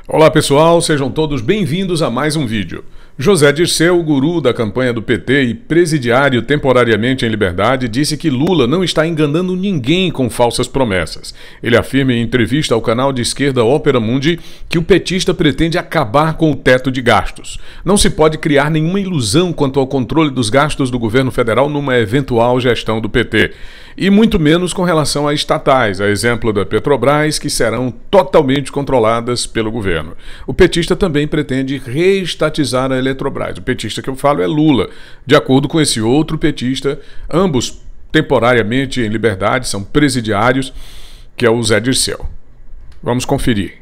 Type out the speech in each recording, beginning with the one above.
Olá pessoal, sejam todos bem-vindos a mais um vídeo. José Dirceu, guru da campanha do PT e presidiário temporariamente em liberdade, disse que Lula não está enganando ninguém com falsas promessas. Ele afirma em entrevista ao canal de esquerda Opera Mundi que o petista pretende acabar com o teto de gastos. Não se pode criar nenhuma ilusão quanto ao controle dos gastos do governo federal numa eventual gestão do PT. E muito menos com relação a estatais, a exemplo da Petrobras, que serão totalmente controladas pelo governo. O petista também pretende reestatizar a Eletrobras. O petista que eu falo é Lula. De acordo com esse outro petista, ambos temporariamente em liberdade, são presidiários, que é o Zé Dirceu. Vamos conferir.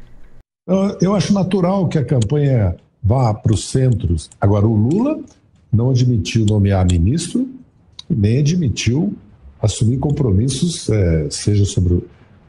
Eu acho natural que a campanha vá para os centros. Agora, o Lula não admitiu nomear ministro, nem admitiu assumir compromissos, seja sobre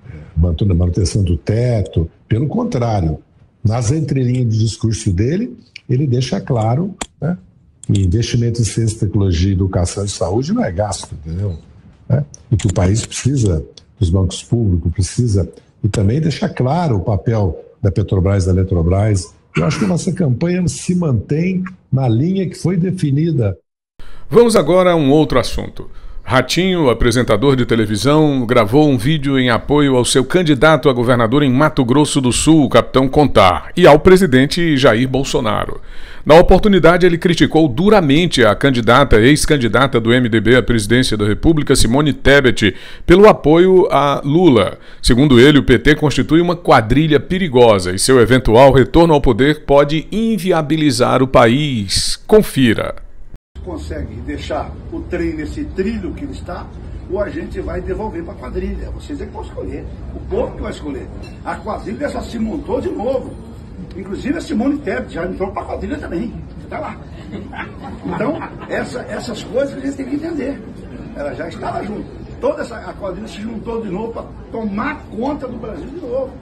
a manutenção do teto. Pelo contrário, nas entrelinhas do discurso dele, ele deixa claro, né, que investimento em ciência, tecnologia, educação e saúde não é gasto, entendeu? E que o país precisa dos bancos públicos, precisa, e também deixa claro o papel da Petrobras, da Eletrobras. Eu acho que a nossa campanha se mantém na linha que foi definida. Vamos agora a um outro assunto. Ratinho, apresentador de televisão, gravou um vídeo em apoio ao seu candidato a governador em Mato Grosso do Sul, Capitão Contar, e ao presidente Jair Bolsonaro. Na oportunidade, ele criticou duramente a ex-candidata do MDB à presidência da República, Simone Tebet, pelo apoio a Lula. Segundo ele, o PT constitui uma quadrilha perigosa e seu eventual retorno ao poder pode inviabilizar o país. Confira. Consegue deixar o trem nesse trilho que ele está, ou a gente vai devolver para a quadrilha. Vocês é que vão escolher. O povo que vai escolher. A quadrilha já se montou de novo. Inclusive a Simone Tebet já entrou para a quadrilha também. Está lá. Então, essas coisas a gente tem que entender. Ela já estava junto. A quadrilha se juntou de novo para tomar conta do Brasil de novo.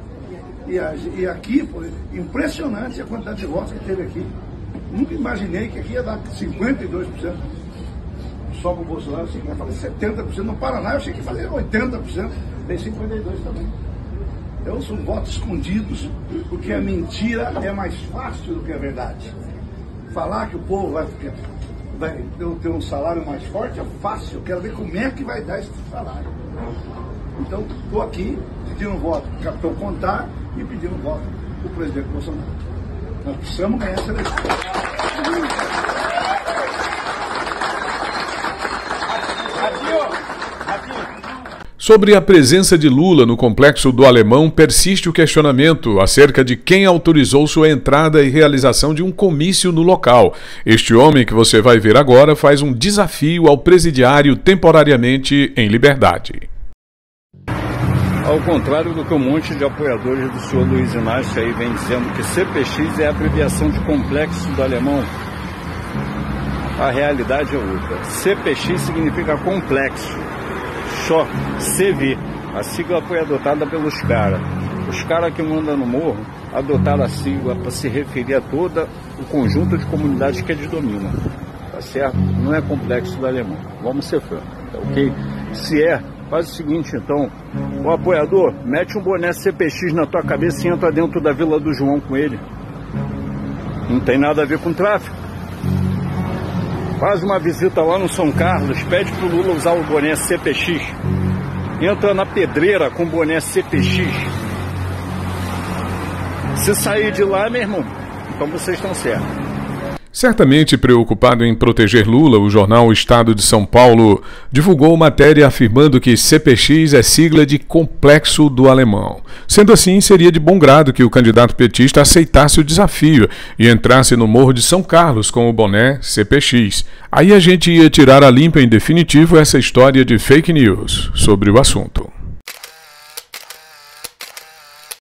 E aqui, foi impressionante a quantidade de votos que teve aqui. Nunca imaginei que aqui ia dar 52% só para o Bolsonaro, assim, eu falei 70%. No Paraná eu achei que ia fazer 80%, tem 52% também. Então são votos escondidos, porque a mentira é mais fácil do que a verdade. Falar que o povo vai ter um salário mais forte é fácil, eu quero ver como é que vai dar esse salário. Então estou aqui pedindo voto para o Capitão Contar e pedindo voto para o presidente Bolsonaro. Nós precisamos ganhar essa eleição. Sobre a presença de Lula no complexo do Alemão, persiste o questionamento acerca de quem autorizou sua entrada e realização de um comício no local. Este homem que você vai ver agora faz um desafio ao presidiário temporariamente em liberdade. Ao contrário do que um monte de apoiadores do senhor Luiz Inácio aí vem dizendo que CPX é a abreviação de complexo do alemão, a realidade é outra. CPX significa complexo, só CV. A sigla foi adotada pelos caras. Os caras que mandam no morro adotaram a sigla para se referir a todo o conjunto de comunidades que eles dominam. Tá certo? Não é complexo do alemão. Vamos ser francos, tá ok? Se é, faz o seguinte então, o apoiador, mete um boné CPX na tua cabeça e entra dentro da Vila do João com ele. Não tem nada a ver com tráfico. Faz uma visita lá no São Carlos, pede pro Lula usar o boné CPX. Entra na pedreira com o boné CPX. Se sair de lá, meu irmão, então vocês estão certos. Certamente preocupado em proteger Lula, o jornal Estado de São Paulo divulgou matéria afirmando que CPX é sigla de Complexo do Alemão. Sendo assim, seria de bom grado que o candidato petista aceitasse o desafio e entrasse no Morro de São Carlos com o boné CPX. Aí a gente ia tirar a limpo em definitivo essa história de fake news sobre o assunto.